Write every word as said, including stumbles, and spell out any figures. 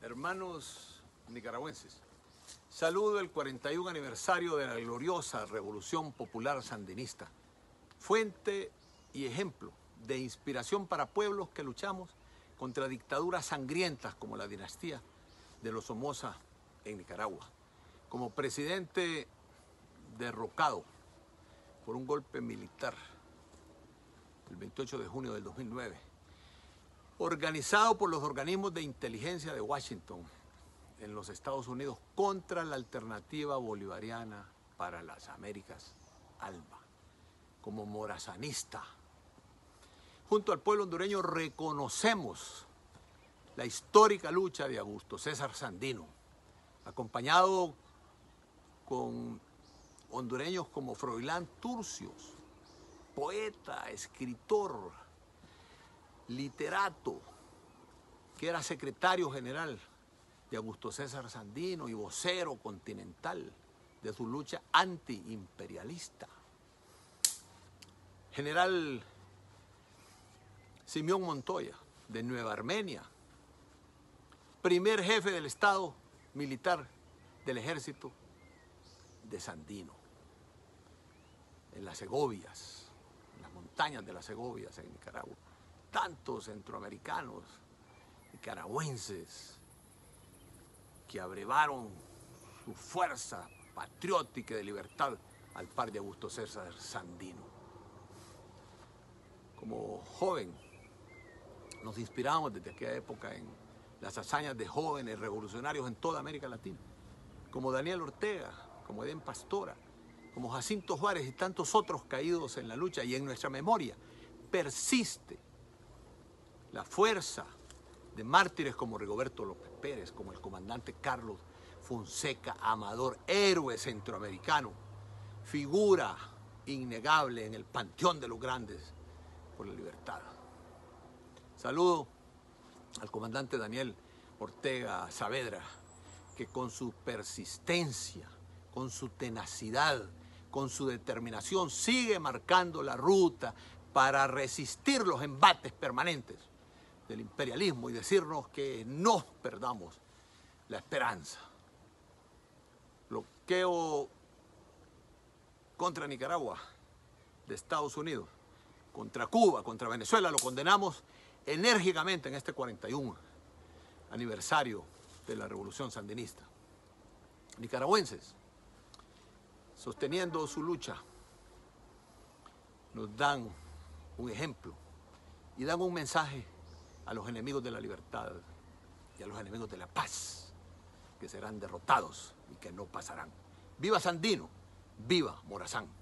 Hermanos nicaragüenses, saludo el cuarenta y un aniversario de la gloriosa Revolución Popular Sandinista, fuente y ejemplo de inspiración para pueblos que luchamos contra dictaduras sangrientas como la dinastía de los Somoza en Nicaragua. Como presidente derrocado por un golpe militar el veintiocho de junio del dos mil nueve, organizado por los organismos de inteligencia de Washington en los Estados Unidos contra la alternativa bolivariana para las Américas, ALBA. Como morazanista, junto al pueblo hondureño reconocemos la histórica lucha de Augusto César Sandino, acompañado con hondureños como Froilán Turcios, poeta, escritor, literato, que era secretario general de Augusto César Sandino y vocero continental de su lucha antiimperialista. General Simeón Montoya, de Nueva Armenia, primer jefe del Estado militar del ejército de Sandino, en las Segovias, en las montañas de las Segovias en Nicaragua. Tantos centroamericanos, nicaragüenses, que abrevaron su fuerza patriótica y de libertad al par de Augusto César Sandino. Como joven, nos inspiramos desde aquella época en las hazañas de jóvenes revolucionarios en toda América Latina, como Daniel Ortega, como Edén Pastora, como Jacinto Juárez y tantos otros caídos en la lucha. Y en nuestra memoria persiste la fuerza de mártires como Rigoberto López Pérez, como el comandante Carlos Fonseca Amador, héroe centroamericano, figura innegable en el panteón de los grandes por la libertad. Saludo al comandante Daniel Ortega Saavedra, que con su persistencia, con su tenacidad, con su determinación, sigue marcando la ruta para resistir los embates permanentes del imperialismo y decirnos que no perdamos la esperanza. Bloqueo contra Nicaragua de Estados Unidos, contra Cuba, contra Venezuela, lo condenamos enérgicamente en este cuarenta y un aniversario de la Revolución Sandinista. Nicaragüenses, sosteniendo su lucha, nos dan un ejemplo y dan un mensaje a los enemigos de la libertad y a los enemigos de la paz, que serán derrotados y que no pasarán. ¡Viva Sandino! ¡Viva Morazán!